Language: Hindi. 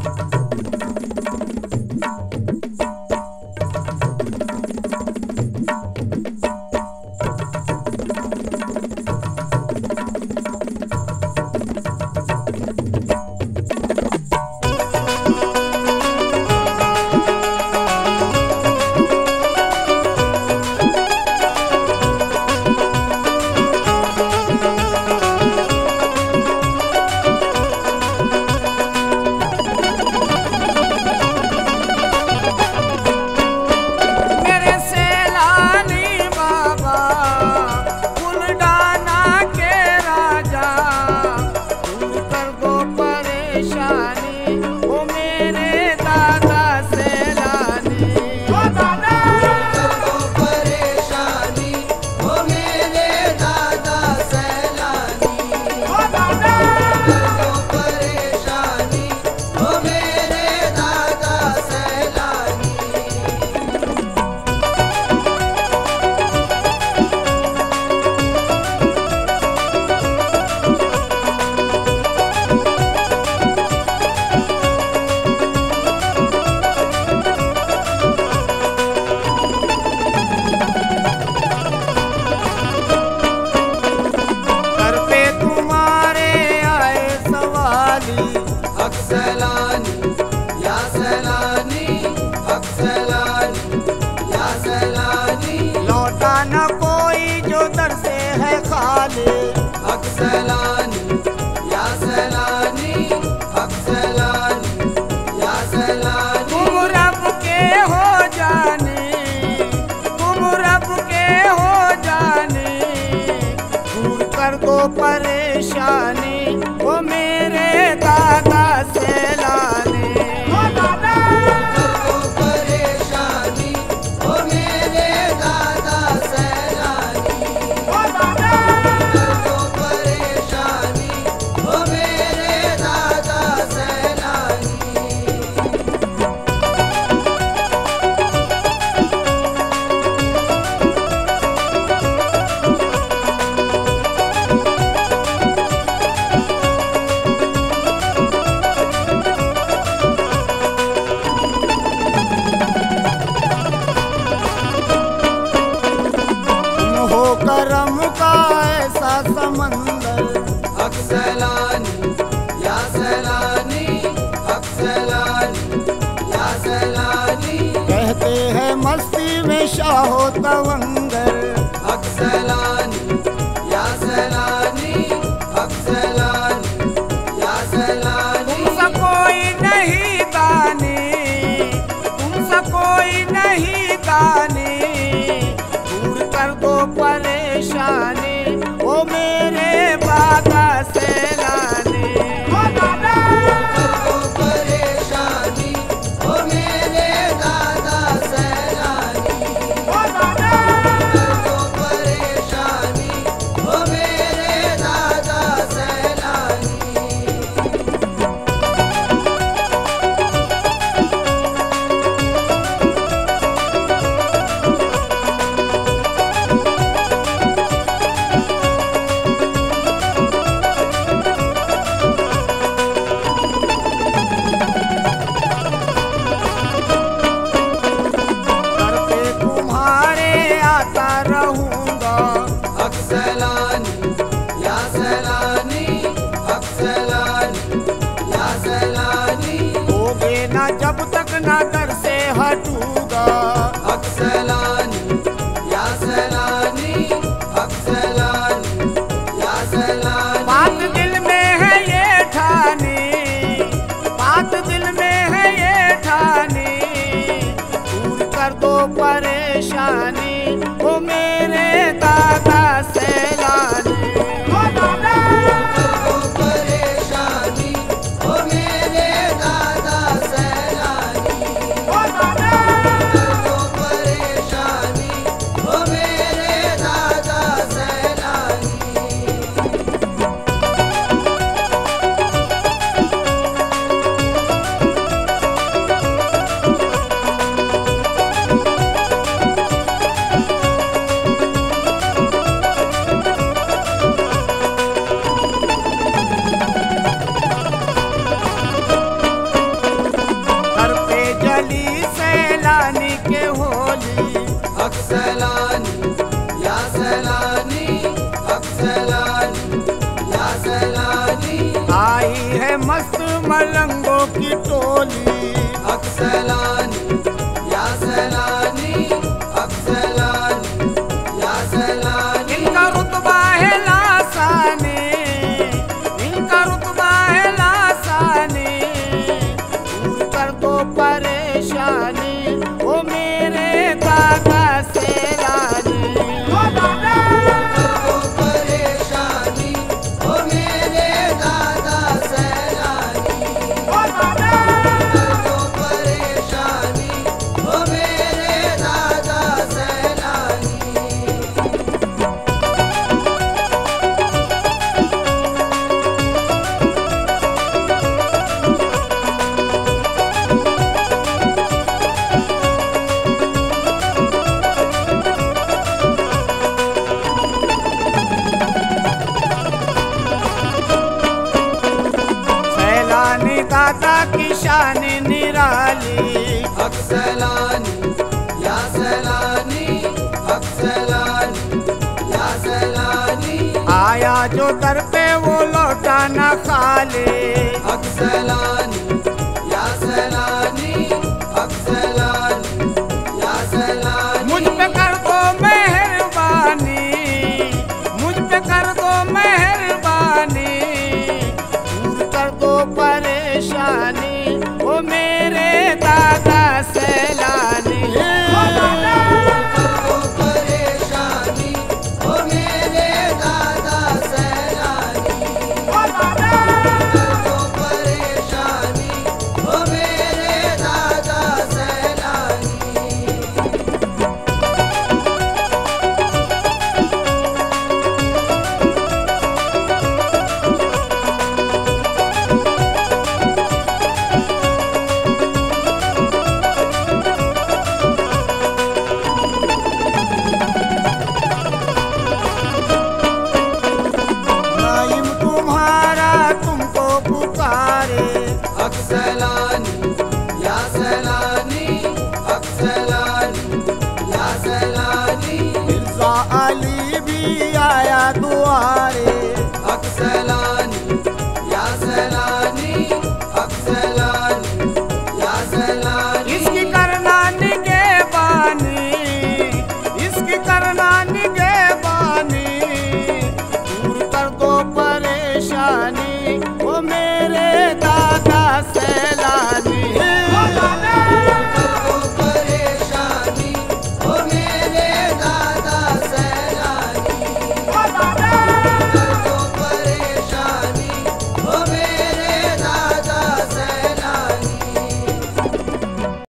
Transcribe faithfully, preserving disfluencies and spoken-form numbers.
परेशानी वो मेरे दादा से लाने। ओ दादा को परेशानी वो मेरे दादा से लानी। ओ दादा को परेशानी वो मेरे दादा से लानी। करम का ऐसा समंदर हक सैलानी या सैलानी, हक सैलानी या सैलानी। कहते हैं मस्ती में शाहो तवंगर। हक सैलानी या सैलानी, हक सैलानी या सैलानी। तुमसे कोई नहीं दानी, तुमसे कोई नहीं दानी, दूर कर दो परेशानी वो मेरे बाबा से लाने। ओ दादा को परेशानी वो मेरे दादा से लानी। ओ दादा को परेशानी वो मेरे दादा से लानी। हक सैलानी या सैलानी, हक सैलानी या सैलानी। होगे ना जब तक ना दर से हटूंगा। हक सैलानी या सैलानी, हक सैलानी या सैलानी। बात दिल में है ये ठानी, बात दिल में है ये ठानी, दूर कर दो परेशानी वो मेरे दादा से लाने। ओ दादा को परेशानी वो मेरे दादा से लानी। बहुत मलंगों की टोली। हक सैलानी या सैलानी, हक सैलानी या सैलानी। इनका रुतबा है लासानी, इनका रुतबा है लासानी। दूर कर दो परेशानी ओ मेरे दादा सैलानी। कर दो परेशानी ओ मेरे दादा सैलानी। कर दो परेशानी ओ मेरे दादा सैलानी। सैलानी दादा की शान निराली। हक सैलानी या सैलानी, हक सैलानी या सैलानी। आया जो दर पे वो लौटा न खाली। हक सैलानी या सैलानी, हक सैलानी या सैलानी। मुझ पे कर दो मेहरबानी, मुझ पे कर दो मेहरबानी। दूर कर दो परेशानी ओ मेरे दादा सैलानी। कर दो परेशानी ओ मेरे दादा सैलानी। कर दो परेशानी ओ मेरे दादा सैलानी। नाइम तुम्हारा तुमको पुकारे। हक सैलानी